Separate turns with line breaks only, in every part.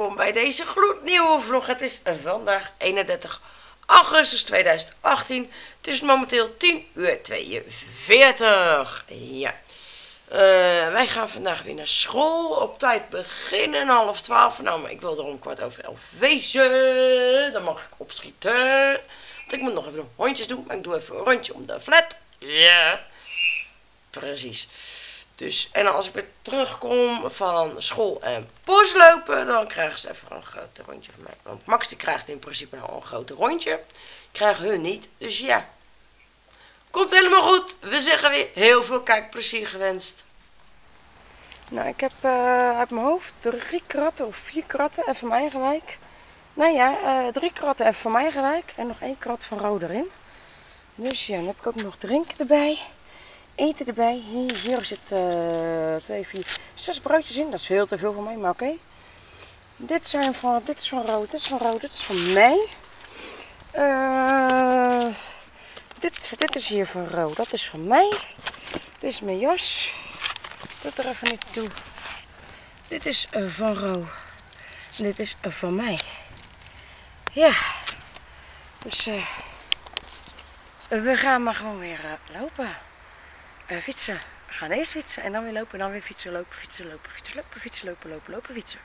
welkom bij deze gloednieuwe vlog. Het is vandaag 31 augustus 2018. Het is momenteel 10:42. Ja. Wij gaan vandaag weer naar school. Op tijd beginnen, 11:30. Nou, maar ik wil er om 11:15 wezen. Dan mag ik opschieten. Want ik moet nog even hondjes doen. Maar ik doe even een rondje om de flat. Ja. Precies. Dus, en als ik weer terugkom van school en boslopen, dan krijgen ze even een grote rondje van mij. Want Max die krijgt in principe nou een grote rondje. Krijgen hun niet. Dus ja. Komt helemaal goed. We zeggen weer heel veel kijkplezier gewenst. Nou, ik heb uit mijn hoofd 3 kratten of 4 kratten even van mijn eigen wijk. Nou ja, 3 kratten even van mijn eigen wijk. En nog 1 krat van Ro erin. Dus ja, dan heb ik ook nog drinken erbij. Eten erbij. Hier zit 2, 4, 6 broodjes in. Dat is veel te veel voor mij, maar oké. Dit is van Ro, dit is van Ro, dit is van mij. Dit is hier van Ro, dat is van mij. Dit is mijn jas. Doe er even niet toe. Dit is van Ro. Dit is van mij. Ja. Dus we gaan maar gewoon weer lopen. Fietsen. We gaan eerst fietsen en dan weer lopen en dan weer fietsen, lopen, fietsen, lopen, fietsen, lopen, fietsen, lopen, lopen, lopen, fietsen.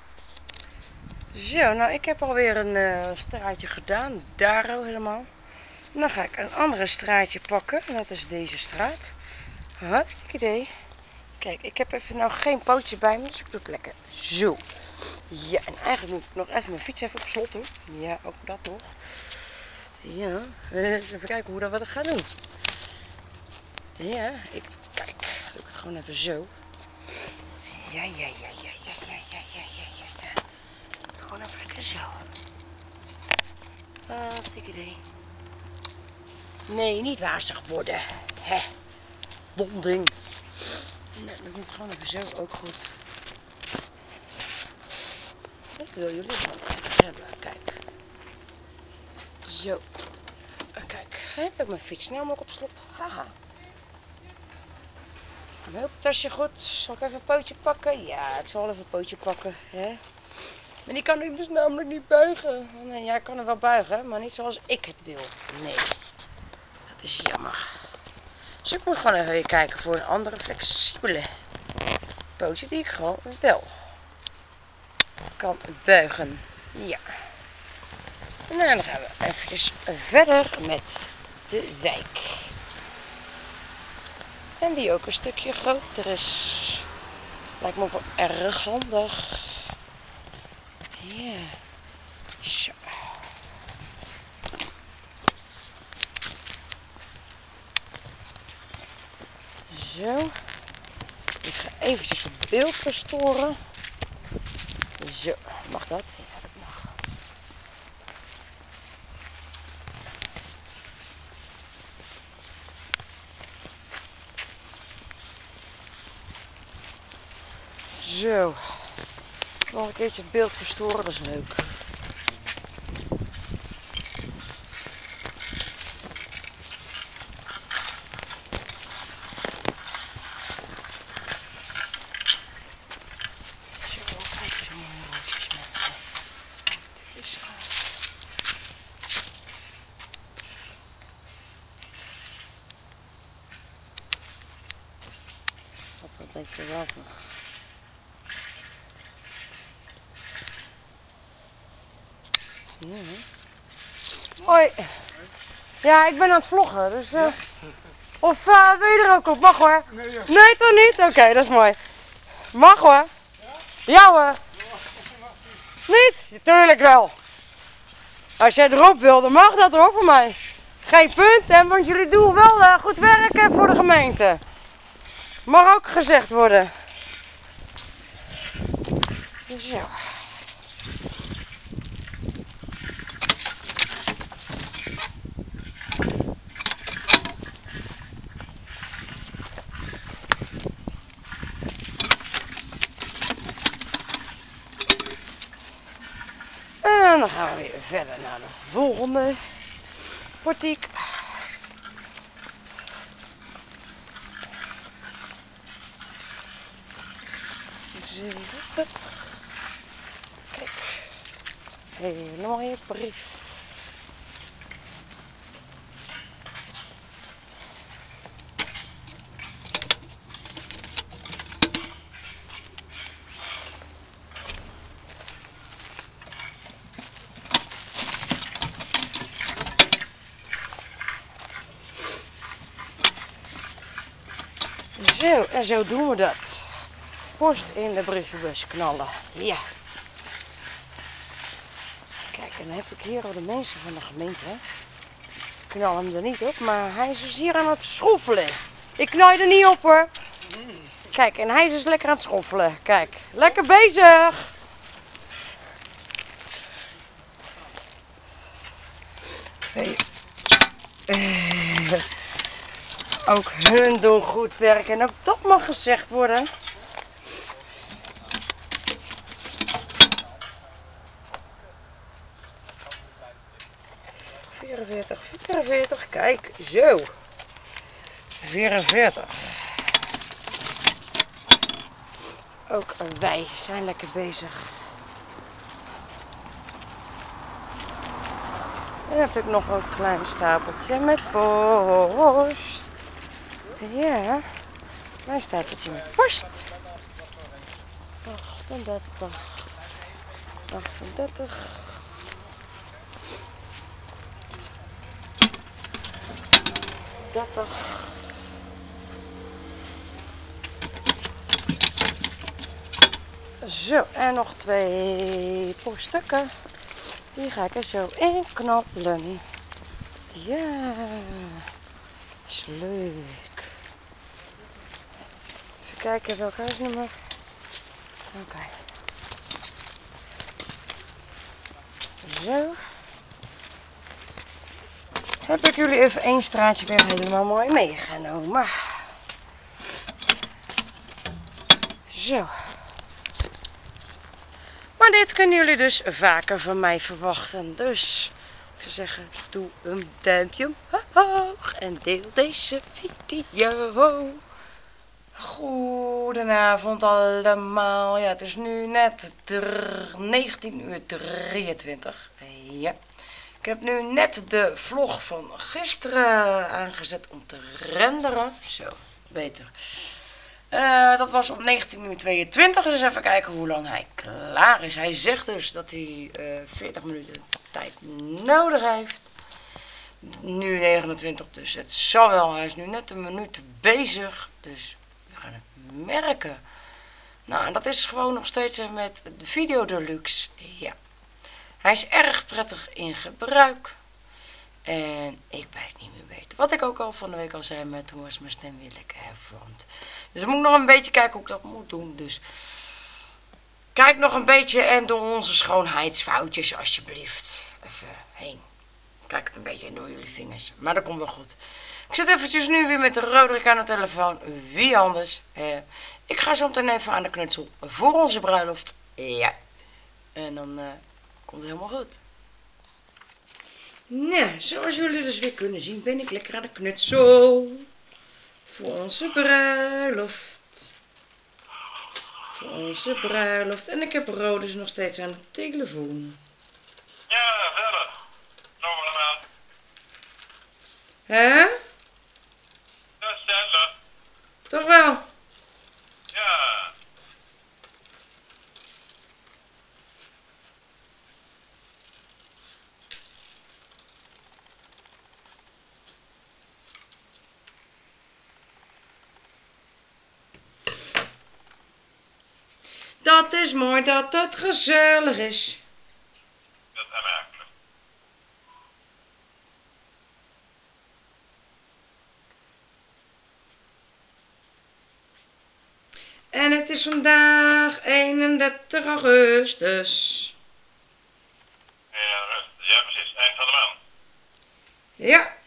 Zo, nou ik heb alweer een straatje gedaan, daar al helemaal. Dan ga ik een andere straatje pakken, en dat is deze straat. Hartstikke idee. Kijk, ik heb even nog geen pootje bij me, dus ik doe het lekker zo. Ja, en eigenlijk moet ik nog even mijn fiets even op slot doen. Ja, ook dat nog. Ja, eens even kijken hoe dat wat ik ga doen. Ja, kijk, doe ik het gewoon even zo. Ja. Doe het gewoon even lekker zo. Hartstikke idee. Nee, niet wazig worden. Hè. Dom ding. Nee, dat moet gewoon even zo, ook goed. Ik wil jullie wel even hebben, kijk. Zo. Kijk, heb ik mijn fiets namelijk op slot. Haha. Mijn hulptasje goed. Zal ik even een pootje pakken? Ja, ik zal wel even een pootje pakken. Hè? Maar die kan ik dus namelijk niet buigen. Nee, ja, ik kan hem wel buigen, maar niet zoals ik het wil. Nee, dat is jammer. Dus ik moet gewoon even weer kijken voor een andere flexibele pootje die ik gewoon wel kan buigen. Ja. En dan gaan we even verder met de wijk. En die ook een stukje groter is. Lijkt me ook wel erg handig. Ja. Zo. Zo. Ik ga eventjes het beeld verstoren. Zo. Mag dat? Ja, dat mag. Zo, nog een keertje het beeld verstoren, dat is leuk. Wat denk je wel van? Ja. Hoi. Ja, ik ben aan het vloggen, dus of wil je er ook op? Mag hoor. Nee, ja. Nee toch niet? Oké, dat is mooi. Mag hoor. Ja hoor. Niet? Tuurlijk wel. Als jij erop wil, dan mag dat hoor voor mij. Geen punt, hè, want jullie doen wel goed werk voor de gemeente. Mag ook gezegd worden. Zo. En dan gaan we weer verder naar de volgende portiek. Zo, kijk. hele mooie brief. Zo, en zo doen we dat. Post in de brievenbus knallen. Ja. Kijk, en dan heb ik hier al de mensen van de gemeente. Ik knal hem er niet op, maar hij is dus hier aan het schoffelen. Ik knal je er niet op hoor. Kijk, en hij is dus lekker aan het schoffelen. Kijk, lekker bezig. Twee. Ook hun doen goed werk en ook dat mag gezegd worden. ...44, kijk, zo. 44. Ook wij zijn lekker bezig. En dan heb ik nog een klein stapeltje met post. Ja, mijn stapeltje met post. 38. 38. Zo, en nog 2 poststukken. Die ga ik er zo in knappen. Ja, is leuk. Even kijken welk huisnummer. Oké. Zo. Heb ik jullie even 1 straatje weer helemaal mooi meegenomen. Zo. Maar dit kunnen jullie dus vaker van mij verwachten. Dus ik zou zeggen, doe een duimpje omhoog en deel deze video. Goedenavond allemaal. Ja, het is nu net 19:23. Ja. Ik heb nu net de vlog van gisteren aangezet om te renderen. Zo, beter. Dat was om 19:22, dus even kijken hoe lang hij klaar is. Hij zegt dus dat hij 40 minuten tijd nodig heeft. Nu 29, dus het zal wel. Hij is nu net een minuut bezig, dus we gaan het merken. Nou, en dat is gewoon nog steeds met de Video Deluxe. Ja. Hij is erg prettig in gebruik. En ik ben het niet meer weten. Wat ik ook al van de week al zei, maar toen was mijn stem weer lekker hervormd. Dus dan moet ik nog een beetje kijken hoe ik dat moet doen. Dus kijk nog een beetje en doe onze schoonheidsfoutjes alsjeblieft even heen. Kijk het een beetje door jullie vingers. Maar dat komt wel goed. Ik zit eventjes nu weer met de Roderick aan de telefoon. Wie anders? Ik ga zo meteen even aan de knutsel voor onze bruiloft. Ja. En dan komt het helemaal goed. Nou, zoals jullie dus weer kunnen zien, ben ik lekker aan de knutsel. Voor onze bruiloft. Voor onze bruiloft. En ik heb Rodus nog steeds aan de telefoon.
Ja, gezellig. Zo allemaal.
Hè?
Gezellig.
Toch wel?
Ja.
Dat is mooi dat het gezellig is.
Dat is aanmerkelijk.
En het is vandaag 31 augustus.
Ja, rustig. Ja, precies. Eind van de maand.
Ja.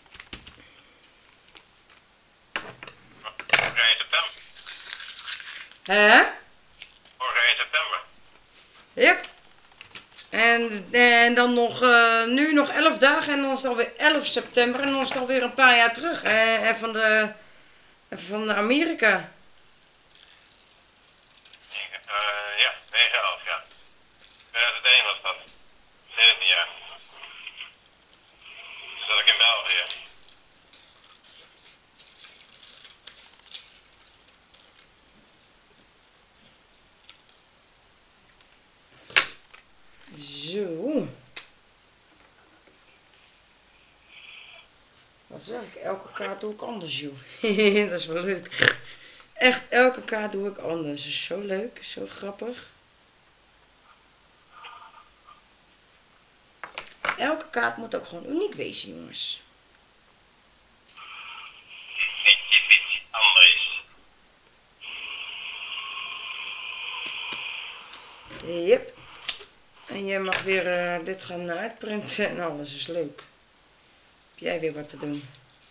Morgen 1 september.
Hè?
Morgen 1 september.
Ja. En dan nog, nu nog 11 dagen en dan is het alweer 11 september en dan is het alweer een paar jaar terug. En van de Amerika.
Ja, 9/11, ja. 2001 was dat. Zat ik in België.
Zo. Wat zeg ik? Elke kaart doe ik anders, joh. Dat is wel leuk. Echt, elke kaart doe ik anders. Dat is zo leuk, zo grappig. Elke kaart moet ook gewoon uniek wezen, jongens.
Anders.
Yep. En je mag weer dit gaan uitprinten en alles is leuk. Heb jij weer wat te doen?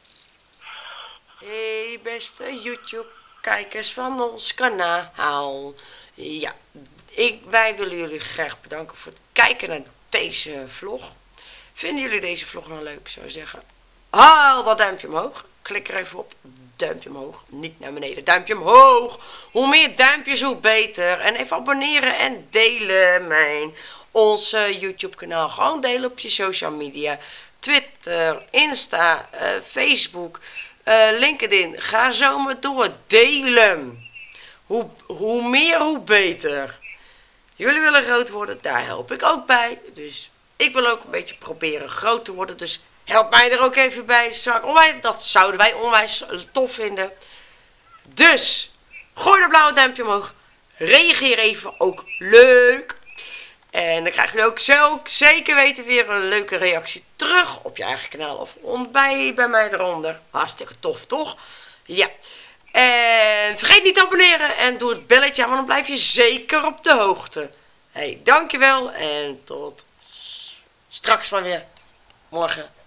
Hey beste YouTube kijkers van ons kanaal. Ja, wij willen jullie graag bedanken voor het kijken naar deze vlog. Vinden jullie deze vlog nou leuk? Zou ik zeggen, haal dat duimpje omhoog. Klik er even op. Duimpje omhoog. Niet naar beneden. Duimpje omhoog. Hoe meer duimpjes, hoe beter. En even abonneren en delen ons YouTube kanaal. Gewoon delen op je social media. Twitter, Insta, Facebook, LinkedIn. Ga zo maar door. Delen. Hoe meer, hoe beter. Jullie willen groot worden. Daar help ik ook bij. Dus ik wil ook een beetje proberen groot te worden. Dus help mij er ook even bij. Dat zouden wij onwijs tof vinden. Dus, gooi dat blauwe duimpje omhoog. Reageer even, ook leuk. En dan krijg je ook zo zeker weten weer een leuke reactie terug op je eigen kanaal. Of bij mij eronder. Hartstikke tof, toch? Ja. En vergeet niet te abonneren en doe het belletje aan, want dan blijf je zeker op de hoogte. Hey, dankjewel en tot straks maar weer. Morgen.